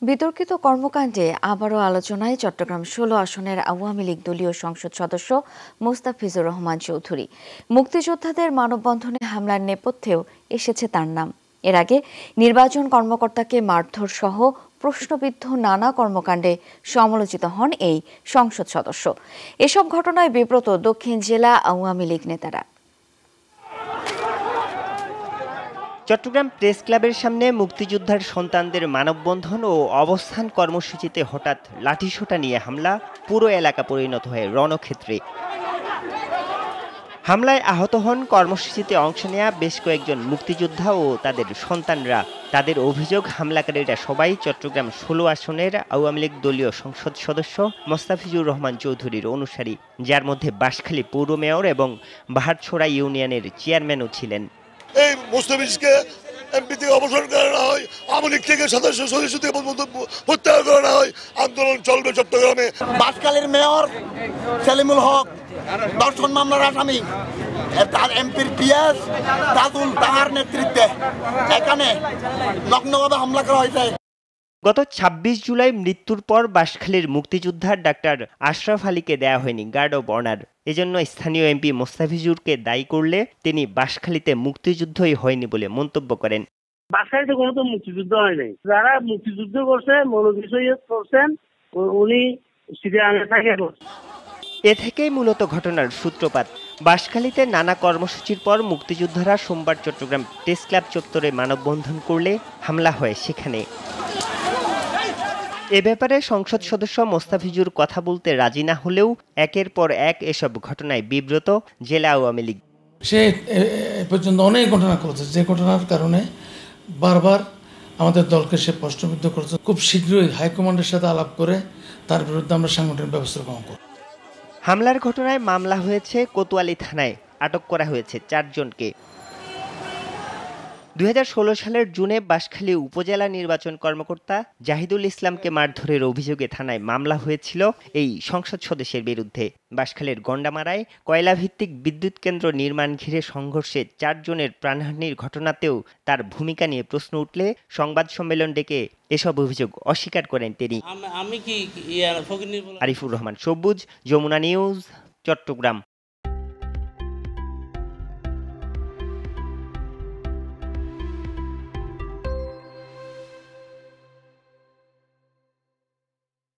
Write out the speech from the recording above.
বিতর্কিত কর্মকাণ্ডে আবারও আলোচনায় চট্টগ্রাম ১৬ আসনের আওয়ামী লীগ দলীয় সংসদ সদস্য মোস্তাফিজুর রহমান চৌধুরী। মুক্তিযোদ্ধাদের মানববন্ধনে হামলার নেপথ্যেও এসেছে তার নাম। এর আগে নির্বাচন কর্মকর্তাকে মারধর সহ প্রশ্নবিদ্ধ নানা কর্মকাণ্ডে সমালোচিত হন এই সংসদ সদস্য। এসব ঘটনায় বিব্রত দক্ষিণ জেলা আওয়ামী লীগ নেতারা। চট্টগ্রাম প্রেস ক্লাবের সামনে মুক্তিযোদ্ধার সন্তানদের মানববন্ধন ও অবস্থান কর্মসূচিতে হঠাৎ লাঠিসোঁটা নিয়ে হামলা, পুরো এলাকা পরিণত হয় রণক্ষেত্রে। হামলায় আহত হন কর্মসূচিতে অংশ নেয়া বেশ কয়েকজন মুক্তিযোদ্ধা ও তাদের সন্তানরা। তাদের অভিযোগ, হামলাকারীরা সবাই চট্টগ্রাম ১৬ আসনের আওয়ামী লীগ দলীয় সংসদ সদস্য মোস্তাফিজুর রহমান চৌধুরীর অনুসারী, যার মধ্যে বাঁশখালী পৌর মেয়র এবং বাহারছড়া ইউনিয়নের চেয়ারম্যানও ছিলেন। এই মোস্তাফিজকে এমপি থেকে অবসর করানো হয়, আওয়ামী লীগ থেকে সদস্য থেকে প্রত্যাহার করানো হয়। আন্দোলন চলবে চট্টগ্রামে। বাঁশখালীর মেয়র সেলিমুল হক ধর্ষণ মামলার আসামি, তার এমপির পিএস তাজুল তাহার নেতৃত্বে এখানে নগ্নভাবে হামলা করা হয়েছে। গত ২৬ জুলাই মৃত্যুর পর বাঁশখালীর মুক্তিযোদ্ধা ডাক্তার আশরাফ আলীকে দেয়া হয়নি গার্ড অব অনার। এজন্য স্থানীয় এমপি মোস্তাফিজুরকে দায়ী করলে তিনি বাঁশখালীতে মুক্তিযুদ্ধই হয়নি বলে মন্তব্য করেন। বাঁশখালীতে কোনো তো মুক্তিযুদ্ধ হয় নাই। যারা মুক্তিযুদ্ধ করছে, মনোবিষয় করছেন, উনি সিরিয়ালে থাকে। এ থেকেই মূলত ঘটনার সূত্রপাত। বাঁশখালীতে নানা কর্মসূচির পর মুক্তিযোদ্ধারা সোমবার চট্টগ্রাম প্রেস ক্লাব চত্বরে মানববন্ধন করলে হামলা হয় সেখানে। এ ব্যাপারে সংসদ সদস্য মোস্তাফিজুর কথা বলতে রাজি না হলেও একের পর এক এসব ঘটনায় বিব্রত জেলা আওয়ামী লীগ। সে পর্যন্ত অনেক ঘটনা করেছে, যে ঘটনার কারণে বারবার আমাদের দলকে সে প্রশ্নবিদ্ধ করেছে। খুব শীঘ্রই হাইকমান্ডের সাথে আলাপ করে তার বিরুদ্ধে আমরা সাংগঠনিক ব্যবস্থা গ্রহণ করব। হামলার ঘটনায় মামলা হয়েছে কোতোয়ালি থানায়, আটক করা হয়েছে ৪ জনকে। ২০১৬ সালের জুনে বাঁশখালী উপজেলা নির্বাচন কর্মকর্তা জাহিদুল ইসলামকে মারধরের অভিযোগে থানায় মামলা হয়েছিল এই সংসদ সদস্যের বিরুদ্ধে। বাঁশখালীর গন্ডামারায় কয়লাভিত্তিক বিদ্যুৎ কেন্দ্র নির্মাণ ঘিরে সংঘর্ষে ৪ জনের প্রাণহানির ঘটনাতেও তার ভূমিকা নিয়ে প্রশ্ন উঠলে সংবাদ সম্মেলন ডেকে এসব অভিযোগ অস্বীকার করেন তিনি। আরিফুর রহমান সবুজ, যমুনা নিউজ, চট্টগ্রাম।